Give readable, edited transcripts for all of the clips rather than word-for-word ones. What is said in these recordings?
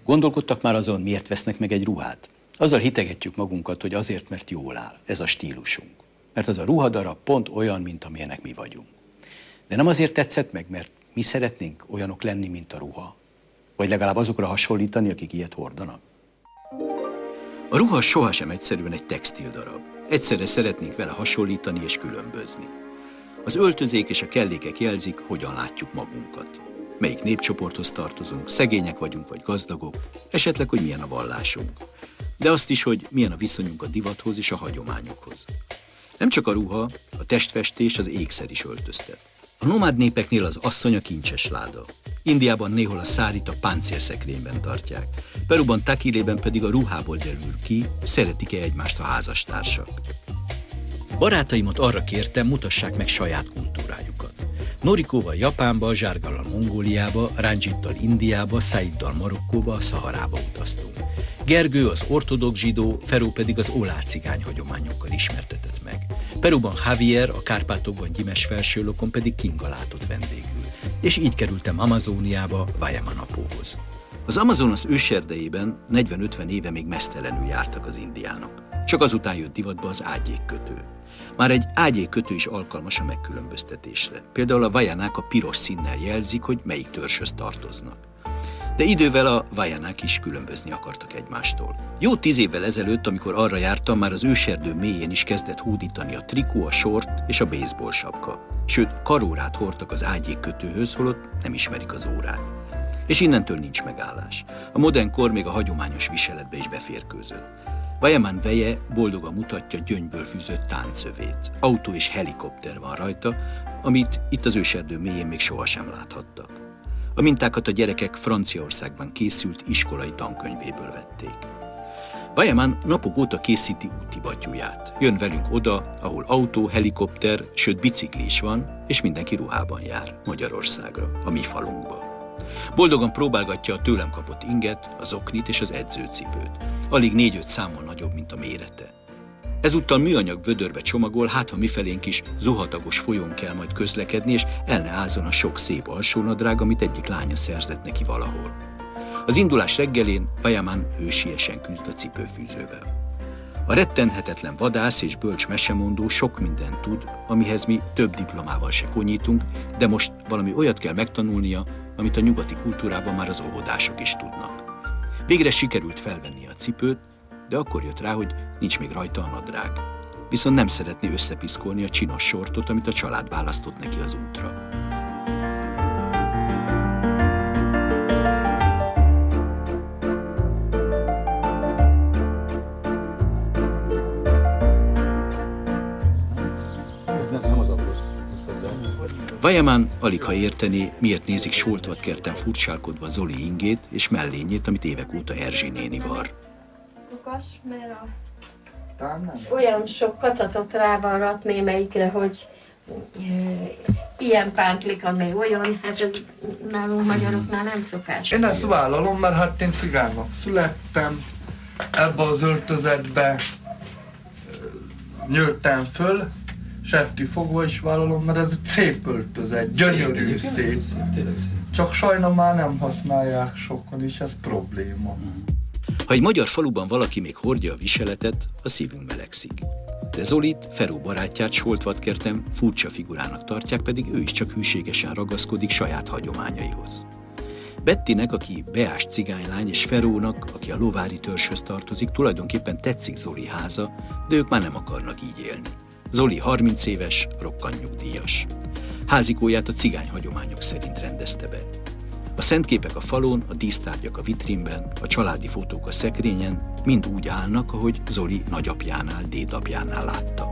Gondolkodtak már azon, miért vesznek meg egy ruhát? Azzal hitegetjük magunkat, hogy azért, mert jól áll. Ez a stílusunk. Mert az a ruhadarab pont olyan, mint amilyenek mi vagyunk. De nem azért tetszett meg, mert mi szeretnénk olyanok lenni, mint a ruha. Vagy legalább azokra hasonlítani, akik ilyet hordanak. A ruha sohasem egyszerűen egy textildarab. Egyszerre szeretnénk vele hasonlítani és különbözni. Az öltözék és a kellékek jelzik, hogyan látjuk magunkat. Melyik népcsoporthoz tartozunk, szegények vagyunk vagy gazdagok, esetleg, hogy milyen a vallásunk. De azt is, hogy milyen a viszonyunk a divathoz és a hagyományokhoz. Nem csak a ruha, a testfestés, az ékszer is öltöztet. A nomád népeknél az asszony a kincses láda. Indiában néhol a szárit a páncélszekrényben tartják. Peruban, Takilében pedig a ruhából derül ki, szeretik-e egymást a házastársak. Barátaimat arra kértem, mutassák meg saját kultúrájukat. Norikóval Japánba, Zsárgallal Mongóliába, Ranjittal Indiába, Szaiddal Marokkóba, Szaharába utaztunk. Gergő az ortodox zsidó, Feró pedig az olácigány hagyományokkal ismertetett meg. Peruban Javier, a Kárpátokban Gyimes felsőlokon pedig Kinga látott vendégül. És így kerültem Amazóniába, Wayamanapóhoz. Az Amazonas őserdejében 40-50 éve még meztelenül jártak az indiánok. Csak azután jött divatba az ágyékkötő. Már egy ágyékkötő is alkalmas a megkülönböztetésre. Például a vajanák a piros színnel jelzik, hogy melyik törzshöz tartoznak. De idővel a vajanák is különbözni akartak egymástól. Jó 10 évvel ezelőtt, amikor arra jártam, már az őserdő mélyén is kezdett hódítani a trikó, a sort és a baseball sapka. Sőt, karórát hordtak az ágyékkötőhöz, holott nem ismerik az órát. És innentől nincs megállás. A modern kor még a hagyományos viseletbe is beférkőzött. Wayaman veje boldogan mutatja gyöngyből fűzött táncövét. Autó és helikopter van rajta, amit itt az őserdő mélyén még sohasem láthattak. A mintákat a gyerekek Franciaországban készült iskolai tankönyvéből vették. Wayaman napok óta készíti útibattyúját. Jön velünk oda, ahol autó, helikopter, sőt bicikli is van, és mindenki ruhában jár, Magyarországra, a mi falunkba. Boldogan próbálgatja a tőlem kapott inget, az oknit és az edzőcipőt. Alig 4-5 számmal nagyobb, mint a mérete. Ezúttal műanyag vödörbe csomagol, hát ha mifelénk is zuhatagos folyón kell majd közlekedni, és el ne ázzon a sok szép alsónadrág, amit egyik lánya szerzett neki valahol. Az indulás reggelén Wayaman hősiesen küzd a cipőfűzővel. A rettenhetetlen vadász és bölcs mesemondó sok mindent tud, amihez mi több diplomával se konyítunk, de most valami olyat kell megtanulnia, amit a nyugati kultúrában már az óvodások is tudnak. Végre sikerült felvenni a cipőt, de akkor jött rá, hogy nincs még rajta a nadrág. Viszont nem szeretné összepiszkolni a csinos sortot, amit a család választott neki az útra. Wayaman aligha értené, miért nézik Soltvatkerten furcsálkodva Zoli ingét és mellényét, amit évek óta Erzsi néni var. Mert olyan sok kacatot rávarrat némelyikre, hogy ilyen pántlika, még olyan, hát ez nálunk magyaroknál nem szokás. Én ezt vállalom, mert hát én cigánynak születtem, ebbe az öltözetbe nőttem föl, és ettől fogva is vállalom, mert ez egy szép öltözet, gyönyörű, szép. Csak sajna már nem használják sokan, és ez probléma. Ha egy magyar faluban valaki még hordja a viseletet, a szívünk melegszik. De Zolit, Feró barátját Soltvatkerten furcsa figurának tartják, pedig ő is csak hűségesen ragaszkodik saját hagyományaihoz. Bettinek, aki beás cigánylány, és Ferónak, aki a lovári törzshöz tartozik, tulajdonképpen tetszik Zoli háza, de ők már nem akarnak így élni. Zoli 30 éves, rokkant nyugdíjas. Házikóját a cigány hagyományok szerint rendezte be. A szentképek a falon, a dísztárgyak a vitrínben, a családi fotók a szekrényen mind úgy állnak, ahogy Zoli nagyapjánál, dédapjánál látta.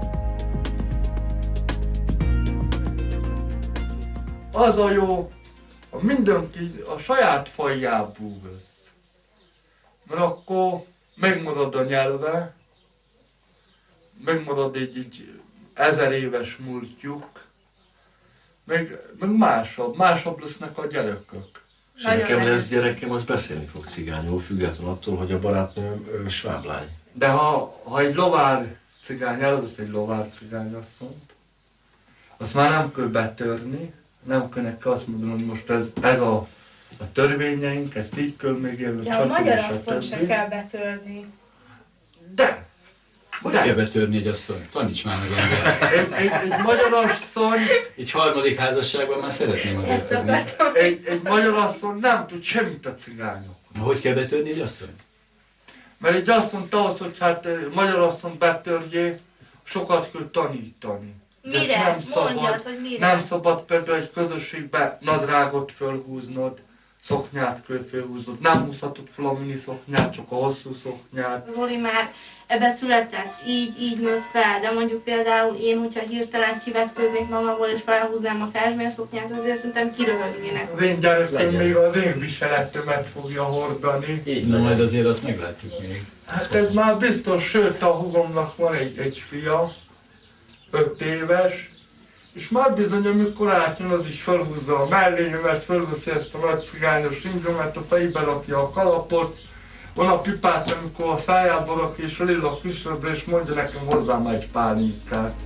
Az a jó, ha mindenki a saját fajjából vesz. Mert akkor megmarad a nyelve, megmarad egy 1000 éves múltjuk, meg másabb lesznek a gyerekek. És nekem lesz gyerekem, az beszélni fog cigányul, független attól, hogy a barátnőm sváblány. De ha egy lovár cigány elvesz egy lovár cigányasszonyt, azt már nem kell betörni, nem kell neki azt mondani, hogy most ez a a törvényeink, ezt így körmegélő, ja, a magyar asztalt se kell betörni. De! Hogy kell betörni egy asszonyt? Taníts már meg engem. Egy magyar asszony... Egy harmadik házasságban már szeretném azért ezt akartam. Egy magyar asszony nem tud semmit a cigányok. Hogy kell betörni egy asszonyt? Mert egy asszonyt ahhoz, hogy hát magyar asszony betörjé, sokat kell tanítani. De Mire? nem szabad, Mondjad, hogy mire? nem szabad például egy közösségbe nadrágot fölhúznod, szoknyát kell fölhúznod. Nem húzhatod fel a mini szoknyát, csak a hosszú szoknyát. Zoli már ebbe született, így nőtt fel, de mondjuk például én, hogyha hirtelen kivetkőznék magamból és felhúznám a kázsmérszoknyát, azért szerintem kiröhögnének. Az én gyerekem még az én viseletemet fogja hordani. Na majd azért azt meglátjuk még. Hát ez már biztos, sőt a húgomnak van egy fia, 5 éves, és már bizony, amikor átjön, az is felhúzza a mellényt, felhúzza ezt a nagy cigányos ingomet, a fejbe rakja a kalapot, van a pipát, amikor a szájába rakja, és a lila kisödbe, és mondja nekem hozzám egy pálinkát.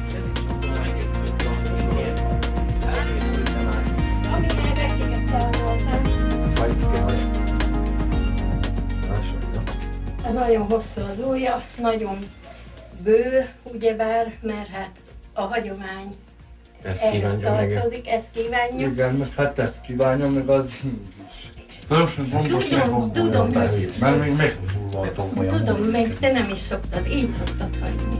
Nagyon hosszú az ujja, nagyon bő, ugyebár, mert hát a hagyomány ehhez tartozik, ezt kívánjuk. Igen, meg hát ezt kívánja, meg az én is. Fölösen gombos Tudom, mert még megfulladom olyan. Tudom, még te nem is szoktad, így szoktad hagyni.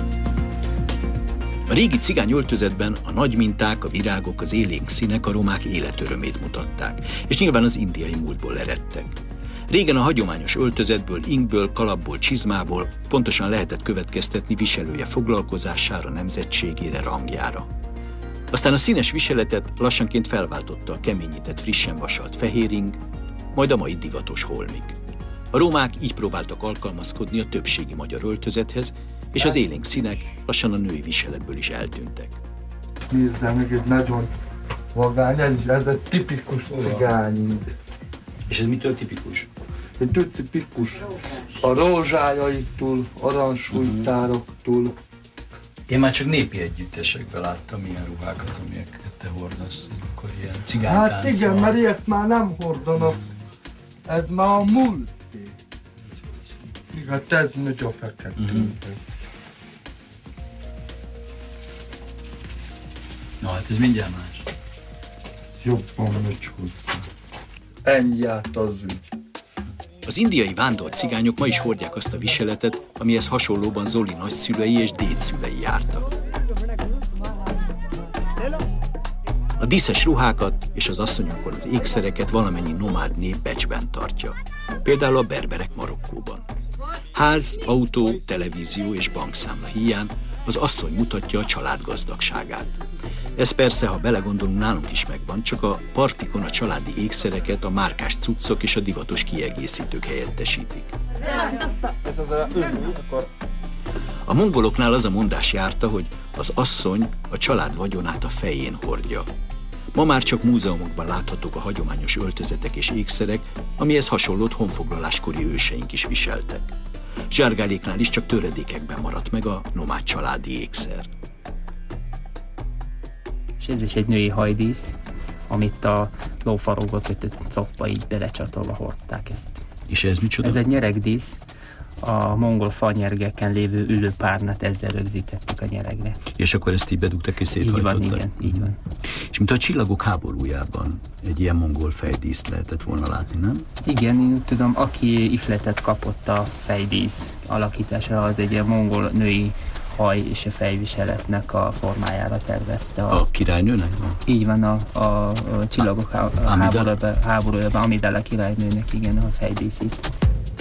A régi cigány öltözetben a nagy minták, a virágok, az élénk színek a romák életörömét mutatták, és nyilván az indiai múltból eredtek. Régen a hagyományos öltözetből, inkből, kalapból, csizmából pontosan lehetett következtetni viselője foglalkozására, nemzetségére, rangjára. Aztán a színes viseletet lassanként felváltotta a keményített, frissen vasalt fehér ing, majd a mai divatos holmik. A romák így próbáltak alkalmazkodni a többségi magyar öltözethez, és az élénk színek lassan a női viseletből is eltűntek. Nézzel meg, egy nagyon vagány, ez egy tipikus cigány. És ez mitől tipikus? Egy tipikus a rózsájaiktól, aranysújtároktól. Én már csak népi együttesekben láttam ilyen ruhákat, amiket te hordasz, akkor ilyen cigánytánccal. Hát igen, mert ilyet már nem hordanak. Ez már a múlté. Hát ez megy a feketén. Na hát ez mindjárt más. Jobban megy hozzá. Ennyi át az ügy. Az indiai vándor cigányok ma is hordják azt a viseletet, amihez hasonlóban Zoli nagyszülei és dédszülei jártak. A díszes ruhákat és az asszonyokon az ékszereket valamennyi nomád nép becsben tartja. Például a berberek Marokkóban. Ház, autó, televízió és bankszámla híján az asszony mutatja a család gazdagságát. Ez persze, ha belegondolunk, nálunk is megvan, csak a partikon a családi ékszereket a márkás cuccok és a divatos kiegészítők helyettesítik. A mongoloknál az a mondás járta, hogy az asszony a család vagyonát a fején hordja. Ma már csak múzeumokban láthatók a hagyományos öltözetek és ékszerek, amihez hasonlót honfoglaláskori őseink is viseltek. Zsárgáléknál is csak töredékekben maradt meg a nomád családi ékszer. És ez is egy női hajdísz, amit a lófarokba kötött coppa így belecsatolva hordták ezt. És ez micsoda? Ez egy nyeregdísz, a mongol fanyergeken lévő ülőpárnát ezzel rögzítették a nyeregre. És akkor ezt így bedugtak és széthajtottak? Így van, igen, így van. És mint a Csillagok háborújában egy ilyen mongol fejdíszt lehetett volna látni, nem? Igen, én úgy tudom, aki ihletet kapott a fejdísz alakítására, az egy ilyen mongol női haj és a fejviseletnek a formájára tervezte. A királynőnek van? Így van, a Csillagok háborújában Amidala királynőnek, igen, a fejdíszít.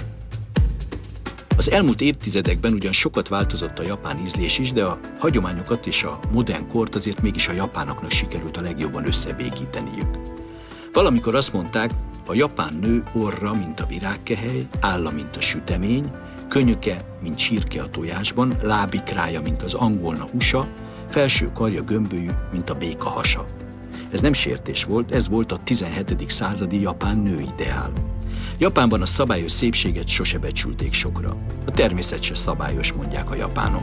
Az elmúlt évtizedekben ugyan sokat változott a japán ízlés is, de a hagyományokat és a modern kort azért mégis a japánoknak sikerült a legjobban összebékíteniük. Valamikor azt mondták, a japán nő orra, mint a virágkehely, álla, mint a sütemény, könyöke, mint csirke a tojásban, lábikrája, mint az angolna húsa, felső karja gömbölyű, mint a béka hasa. Ez nem sértés volt, ez volt a 17. századi japán nőideál. Japánban a szabályos szépséget sose becsülték sokra. A természet se szabályos, mondják a japánok.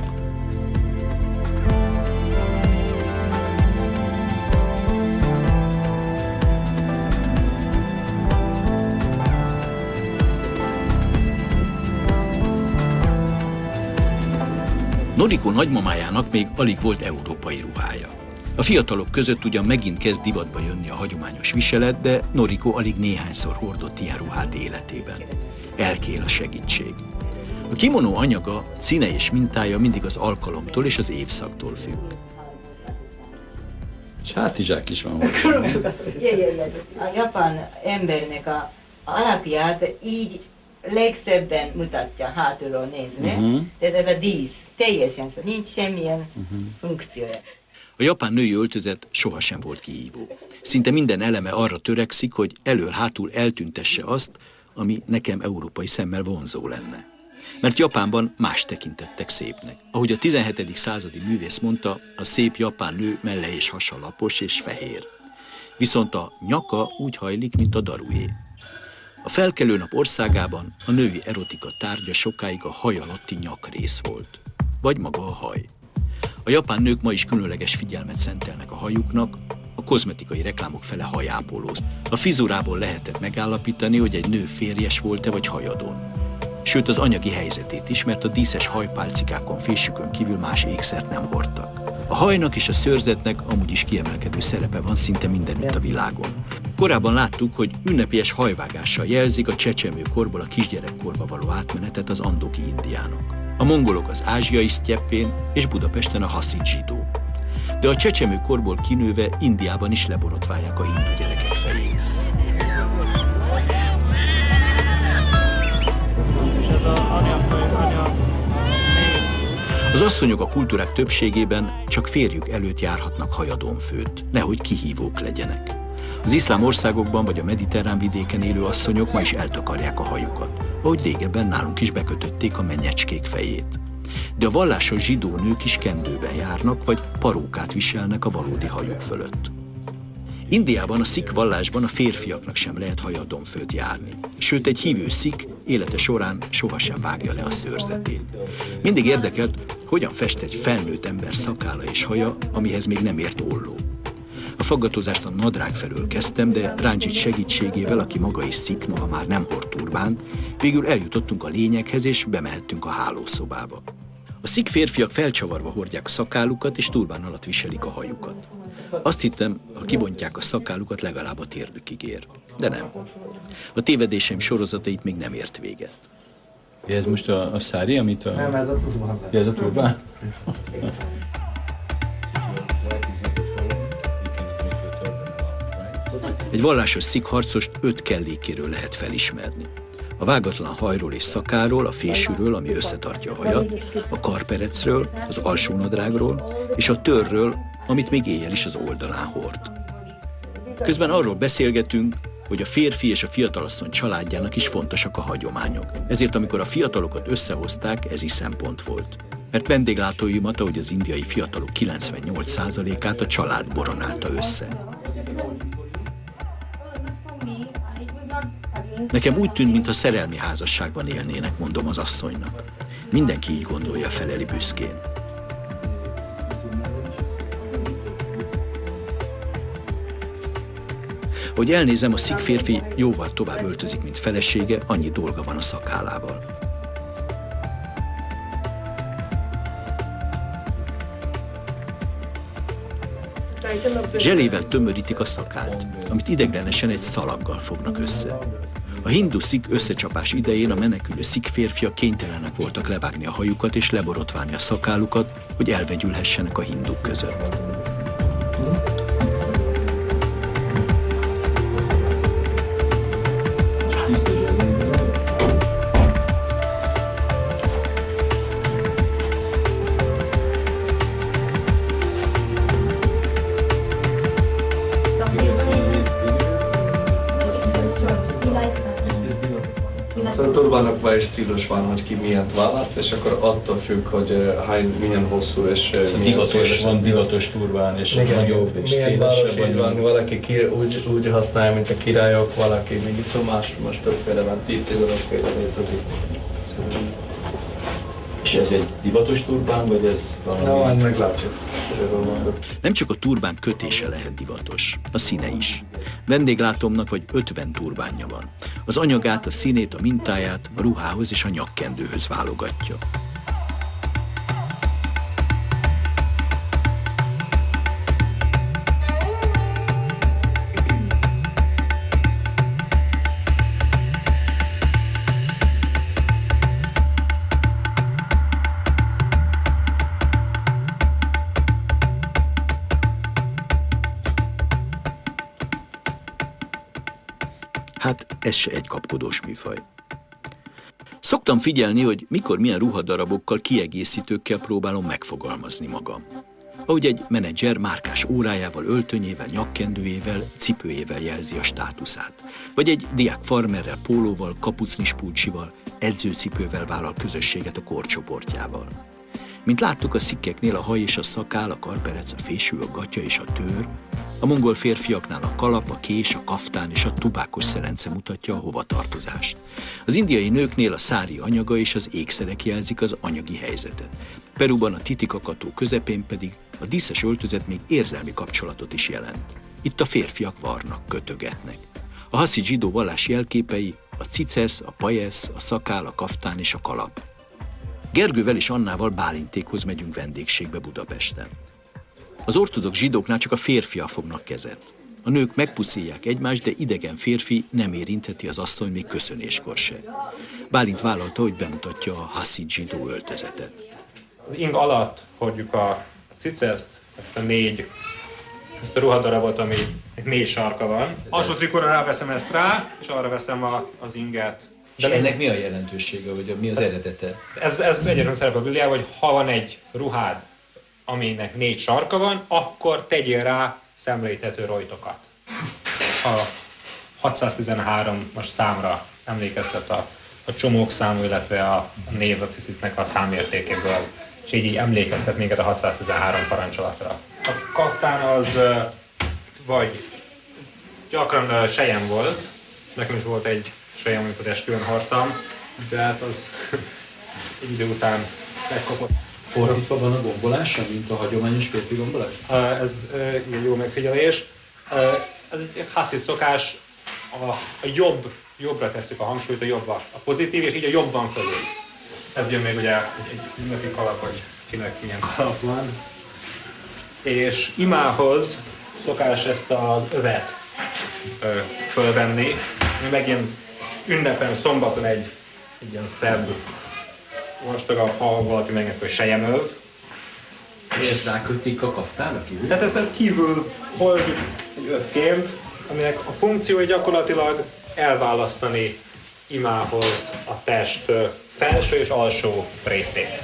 Noriko nagymamájának még alig volt európai ruhája. A fiatalok között ugyan megint kezd divatba jönni a hagyományos viselet, de Noriko alig néhányszor hordott ilyen ruhát életében. Elkél a segítség. A kimonó anyaga, színe és mintája mindig az alkalomtól és az évszaktól függ. És hátizsák is van. A japán embernek a alakját így legszebben mutatja hátulról nézve. Tehát ez a dísz, teljesen szó, nincs semmilyen funkciója. A japán női öltözet sohasem volt kihívó. Szinte minden eleme arra törekszik, hogy elől-hátul eltüntesse azt, ami nekem európai szemmel vonzó lenne. Mert Japánban más tekintettek szépnek. Ahogy a 17. századi művész mondta, a szép japán nő melle és hasa lapos és fehér. Viszont a nyaka úgy hajlik, mint a darué. A felkelő nap országában a női erotika tárgya sokáig a haj alatti nyakrész volt. Vagy maga a haj. A japán nők ma is különleges figyelmet szentelnek a hajuknak, a kozmetikai reklámok fele hajápolóz. A fizurából lehetett megállapítani, hogy egy nő férjes volt-e vagy hajadon. Sőt az anyagi helyzetét is, mert a díszes hajpálcikákon, fésükön kívül más ékszert nem hordtak. A hajnak és a szőrzetnek amúgy is kiemelkedő szerepe van szinte mindenütt a világon. Korábban láttuk, hogy ünnepélyes hajvágással jelzik a csecsemőkorból a kisgyerekkorba való átmenetet az andoki indiánok. A mongolok az ázsiai sztyeppén és Budapesten a haszid zsidó. De a csecsemőkorból kinőve Indiában is leborotválják a hindu gyerekek fejét. Az asszonyok a kultúrák többségében csak férjük előtt járhatnak hajadonfőtt, nehogy kihívók legyenek. Az iszlám országokban vagy a mediterrán vidéken élő asszonyok ma is eltakarják a hajukat, ahogy régebben nálunk is bekötötték a menyecskék fejét. De a vallásos zsidó nők is kendőben járnak, vagy parókát viselnek a valódi hajuk fölött. Indiában a szik vallásban a férfiaknak sem lehet hajadonfőtt járni. Sőt, egy hívő szik élete során sohasem vágja le a szőrzetét. Mindig érdekelt, hogyan fest egy felnőtt ember szakálla és haja, amihez még nem ért olló. A faggatózást a nadrág felől kezdtem, de Ranjit segítségével, aki maga is szik, noha már nem hord turbánt, végül eljutottunk a lényeghez, és bemehettünk a hálószobába. A szik férfiak felcsavarva hordják a szakállukat, és turbán alatt viselik a hajukat. Azt hittem, ha kibontják a szakállukat, legalább a térdükig ér. De nem. A tévedéseim sorozatait még nem ért véget. Ez most a szári, amit a... Nem, ez a turbán. Ez a turbán? Egy vallásos szik harcost 5 kellékéről lehet felismerni. A vágatlan hajról és szakáról, a fésűről, ami összetartja a hajat, a karperecről, az alsónadrágról és a törről, amit még éjjel is az oldalán hord. Közben arról beszélgetünk, hogy a férfi és a fiatalasszony családjának is fontosak a hagyományok. Ezért amikor a fiatalokat összehozták, ez is szempont volt. Mert vendéglátóimat, ahogy az indiai fiatalok 98%-át a család boronálta össze. Nekem úgy tűnt, mintha szerelmi házasságban élnének, mondom az asszonynak. Mindenki így gondolja, feleli büszkén. Hogy elnézem, a szik férfi jóval tovább öltözik, mint felesége, annyi dolga van a szakállával. Zselével tömörítik a szakált, amit ideiglenesen egy szalaggal fognak össze. A hindu-szik összecsapás idején a menekülő szik férfiak kénytelenek voltak levágni a hajukat és leborotválni a szakállukat, hogy elvegyülhessenek a hinduk között. Turbánokban is stílus van, hogy ki milyent választ, és akkor attól függ, hogy milyen hosszú és milyen széles. Van divatos turbán, és nagyobb és szélesebb. Van, valaki úgy használja, mint a királyok, valaki még itt más, most többféle van, 10-15 féle létezik. És ez egy divatos turbán, vagy ez valami? Meglátjuk. Nem csak a turbán kötése lehet divatos, a színe is. Vendéglátómnak vagy 50 turbánja van. Az anyagát, a színét, a mintáját a ruhához és a nyakkendőhöz válogatja. Hát ez se egy kapkodós műfaj. Szoktam figyelni, hogy mikor milyen ruhadarabokkal, kiegészítőkkel próbálom megfogalmazni magam. Ahogy egy menedzser márkás órájával, öltönyével, nyakkendőjével, cipőjével jelzi a státuszát. Vagy egy diák farmerrel, pólóval, kapucnis pulcsival, edzőcipővel vállal közösséget a korcsoportjával. Mint láttuk a szikkeknél, a haj és a szakál, a karperec, a fésű, a gatya és a tőr, a mongol férfiaknál a kalap, a kés, a kaftán és a tubákos szelence mutatja a hovatartozást. Az indiai nőknél a szári anyaga és az ékszerek jelzik az anyagi helyzetet. Peruban a titikakató közepén pedig a díszes öltözet még érzelmi kapcsolatot is jelent. Itt a férfiak varnak, kötögetnek. A haszid zsidó vallás jelképei a cicesz, a pajesz, a szakál, a kaftán és a kalap. Gergővel és Annával Bálintékhoz megyünk vendégségbe Budapesten. Az ortodox zsidóknál csak a férfiak fognak kezet. A nők megpuszíják egymást, de idegen férfi nem érintheti az asszony még köszönéskor se. Bálint vállalta, hogy bemutatja a haszid zsidó öltözetet. Az ing alatt hordjuk a ciceszt, ezt a ruhadarabot, ami 4 sarka van. Alsó trikóra ráveszem ezt rá, és arra veszem az inget. De ennek mi a jelentősége, vagy mi az eredete? Ez egyébként szerepel a Bibliában, hogy ha van egy ruhád, aminek 4 sarka van, akkor tegyél rá szemléltető rojtokat. A 613-as számra emlékeztet a csomókszám, illetve a név a cicitnek a számértékéből, és így emlékeztet minket a 613 parancsolatra. A kaftán az vagy gyakran sejem volt, nekem is volt egy sejem, amikor esküvőn hordtam, de hát az egy idő után megkapott. Fordítva van a gombolása, mint a hagyományos férfi gombolás? Ez ilyen jó megfigyelés. Ez egy haszid szokás, a jobbra tesszük a hangsúlyt, a jobb a pozitív, és így a jobb van fölül. Ez jön még ugye egy ünnepi kalap, hogy kinek milyen kalap van. És imához szokás ezt az övet fölvenni, ami meg ilyen ünnepen, szombaton egy ilyen szebb, vastagabb, ha valaki megnyert, hogy sejemöv. És ezt rákötik a kaftára kívül? Tehát ezt kívül hordjuk egy övként, aminek a funkciója gyakorlatilag elválasztani imához a test felső és alsó részét.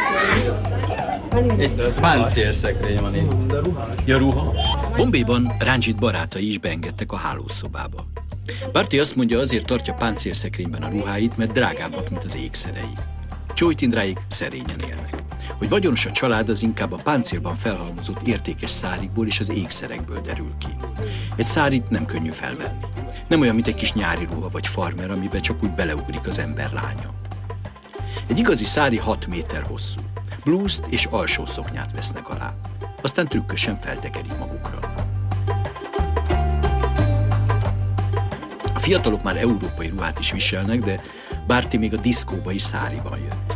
Egy páncélszekrény van itt. Ja, ruha? Bombayban Ranjit barátai is beengedtek a hálószobába. Bharti azt mondja, azért tartja páncélszekrényben a ruháit, mert drágábbak, mint az ékszerei. Csojtindráik szerényen élnek. Hogy vagyonos a család, az inkább a páncélban felhalmozott értékes szárikból és az ékszerekből derül ki. Egy szárit nem könnyű felvenni. Nem olyan, mint egy kis nyári ruha vagy farmer, amiben csak úgy beleugrik az ember lánya. Egy igazi szári 6 méter hosszú. Blúzt és alsó szoknyát vesznek alá. Aztán trükkösen feltekerik magukra. A fiatalok már európai ruhát is viselnek, de Bharti még a diszkóba is száriban jött.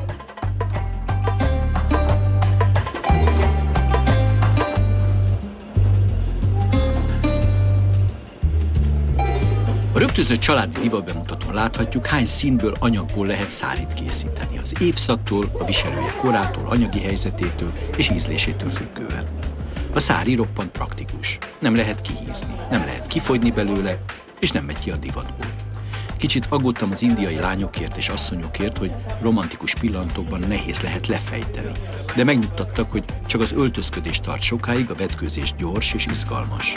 A rögtönzött családi divatbemutatón láthatjuk, hány színből, anyagból lehet szárit készíteni. Az évszaktól, a viselője korától, anyagi helyzetétől és ízlésétől függően. A szári roppant praktikus. Nem lehet kihízni, nem lehet kifogyni belőle, és nem megy ki a divatból. Kicsit aggódtam az indiai lányokért és asszonyokért, hogy romantikus pillanatokban nehéz lehet lefejteni, de megnyugtattak, hogy csak az öltözködés tart sokáig, a vetkőzés gyors és izgalmas.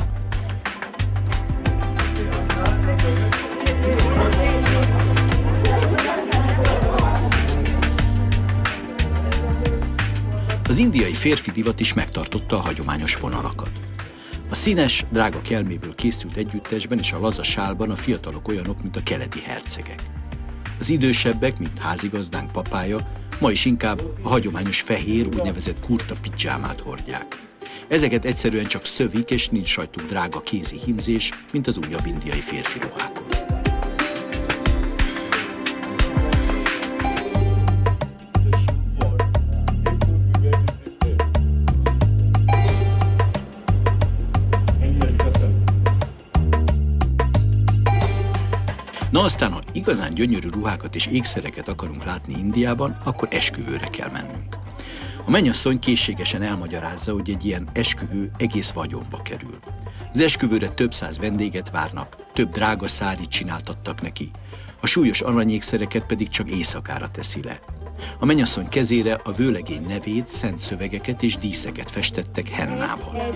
Az indiai férfi divat is megtartotta a hagyományos vonalakat. A színes, drága kelméből készült együttesben és a laza sálban a fiatalok olyanok, mint a keleti hercegek. Az idősebbek, mint házigazdánk papája, ma is inkább a hagyományos fehér, úgynevezett kurta pidzsámát hordják. Ezeket egyszerűen csak szövik, és nincs rajtuk drága kézi hímzés, mint az újabb indiai férfi ruhákon. Na aztán, ha igazán gyönyörű ruhákat és ékszereket akarunk látni Indiában, akkor esküvőre kell mennünk. A mennyasszony készségesen elmagyarázza, hogy egy ilyen esküvő egész vagyonba kerül. Az esküvőre több száz vendéget várnak, több drága szárit csináltattak neki, a súlyos aranyékszereket pedig csak éjszakára teszi le. A mennyasszony kezére a vőlegény nevét, szent szövegeket és díszeket festettek hennával.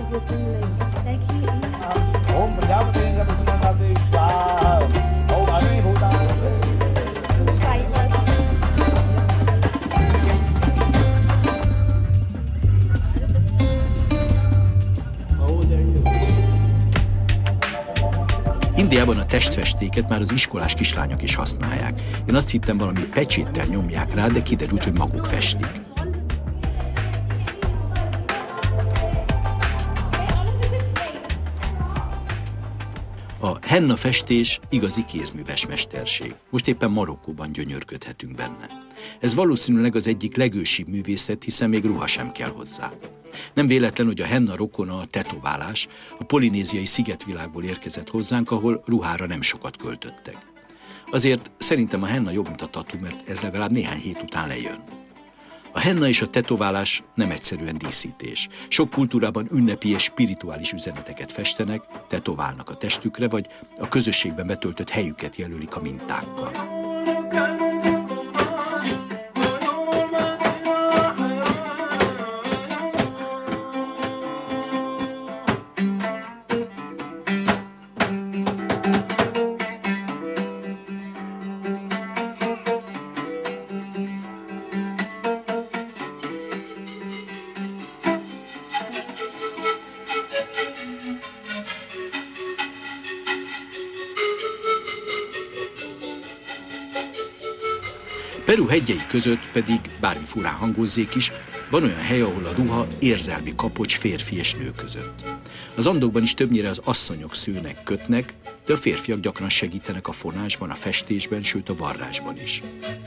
Indiában a testfestéket már az iskolás kislányok is használják. Én azt hittem, valami pecséttel nyomják rá, de kiderült, hogy maguk festik. A henna festés igazi kézműves mesterség. Most éppen Marokkóban gyönyörködhetünk benne. Ez valószínűleg az egyik legősibb művészet, hiszen még ruha sem kell hozzá. Nem véletlen, hogy a henna rokona a tetoválás, a polinéziai szigetvilágból érkezett hozzánk, ahol ruhára nem sokat költöttek. Azért szerintem a henna jobb, mint a tatu, mert ez legalább néhány hét után lejön. A henna és a tetoválás nem egyszerűen díszítés. Sok kultúrában ünnepi és spirituális üzeneteket festenek, tetoválnak a testükre, vagy a közösségben betöltött helyüket jelölik a mintákkal. Peru hegyei között pedig, bármi furán hangozzék is, van olyan hely, ahol a ruha érzelmi kapocs férfi és nő között. Az Andokban is többnyire az asszonyok szőnek, kötnek, de a férfiak gyakran segítenek a fonásban, a festésben, sőt a varrásban is.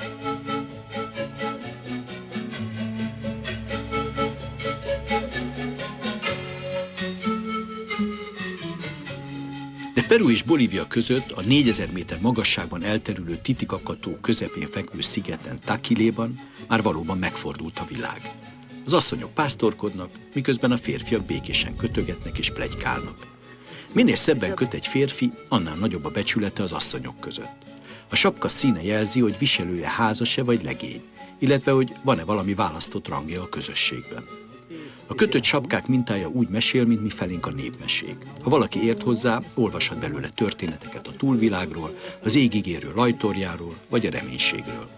De Peru és Bolívia között a 4000 méter magasságban elterülő Titicaca-tó közepén fekvő szigeten Taquiléban már valóban megfordult a világ. Az asszonyok pásztorkodnak, miközben a férfiak békésen kötögetnek és pletykálnak. Minél szebben köt egy férfi, annál nagyobb a becsülete az asszonyok között. A sapka színe jelzi, hogy viselője házas-e vagy legény, illetve hogy van-e valami választott rangja a közösségben. A kötött sapkák mintája úgy mesél, mint mifelénk a népmesék. Ha valaki ért hozzá, olvashat belőle történeteket a túlvilágról, az égig érő lajtorjáról, vagy a reménységről.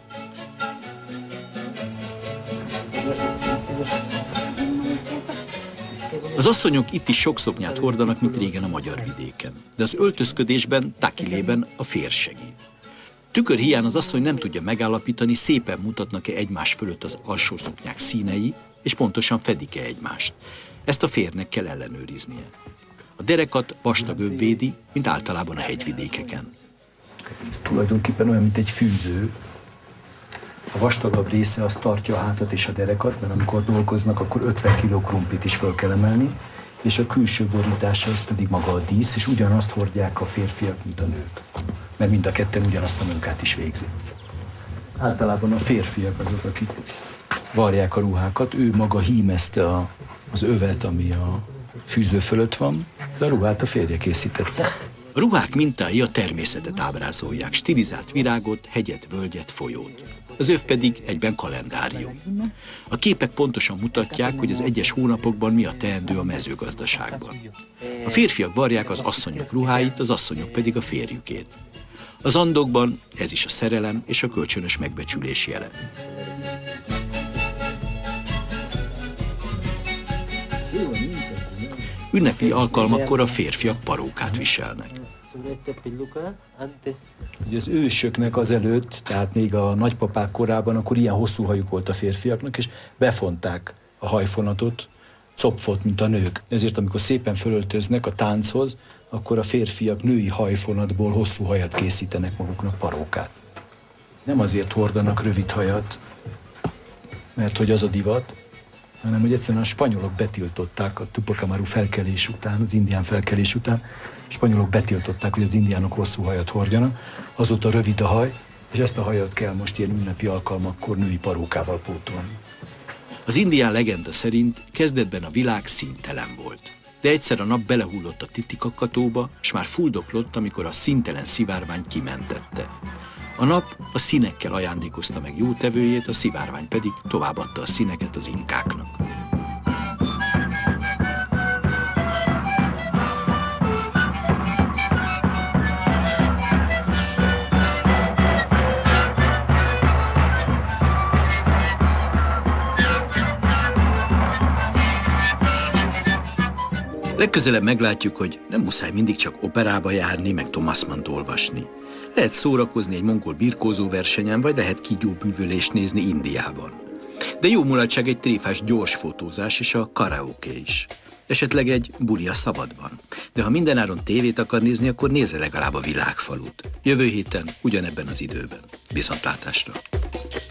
Az asszonyok itt is sok szoknyát hordanak, mint régen a magyar vidéken. De az öltözködésben, Taquilében a férj segít. Tükör hiány az asszony nem tudja megállapítani, szépen mutatnak-e egymás fölött az alsó szoknyák színei, és pontosan fedik-e egymást. Ezt a férjnek kell ellenőriznie. A derekat vastag öv védi, mint általában a hegyvidékeken. Ez tulajdonképpen olyan, mint egy fűző. A vastagabb része az tartja a hátat és a derekat, mert amikor dolgoznak, akkor 50 kg krumplit is föl kell emelni, és a külső borítása az pedig maga a dísz, és ugyanazt hordják a férfiak, mint a nők. Mert mind a ketten ugyanazt a munkát is végzik. Általában a férfiak azok, akik varják a ruhákat, ő maga hímezte az övet, ami a fűző fölött van, de a ruhát a férje készítette. A ruhák mintái a természetet ábrázolják, stilizált virágot, hegyet, völgyet, folyót. Az öv pedig egyben kalendárium. A képek pontosan mutatják, hogy az egyes hónapokban mi a teendő a mezőgazdaságban. A férfiak varják az asszonyok ruháit, az asszonyok pedig a férjükét. Az Andokban ez is a szerelem és a kölcsönös megbecsülés jele. Ünnepi alkalmakkor a férfiak parókát viselnek. Ugye az ősöknek azelőtt, tehát még a nagypapák korában, akkor ilyen hosszú hajuk volt a férfiaknak, és befonták a hajfonatot, copfot, mint a nők. Ezért amikor szépen fölöltöznek a tánchoz, akkor a férfiak női hajfonatból hosszú hajat készítenek maguknak, parókát. Nem azért hordanak rövid hajat, mert hogy az a divat, hanem hogy egyszerűen a spanyolok betiltották a Tupac Amaru felkelés után, az indián felkelés után, a spanyolok betiltották, hogy az indiánok hosszú hajat hordjanak, azóta rövid a haj, és ezt a hajat kell most ilyen ünnepi alkalmakkor női parókával pótolni. Az indián legenda szerint kezdetben a világ színtelen volt. De egyszer a nap belehullott a Titicacatoba, s már fuldoklott, amikor a színtelen szivárvány kimentette. A nap a színekkel ajándékozta meg jótevőjét, a szivárvány pedig továbbadta a színeket az inkáknak. Legközelebb meglátjuk, hogy nem muszáj mindig csak operába járni, meg Thomas Mannt olvasni. Lehet szórakozni egy mongol birkózó versenyen, vagy lehet kígyóbűvölést nézni Indiában. De jó mulatság egy tréfás gyors fotózás és a karaoke is. Esetleg egy buli a szabadban. De ha mindenáron tévét akar nézni, akkor nézze legalább a Világfalut. Jövő héten ugyanebben az időben. Viszontlátásra!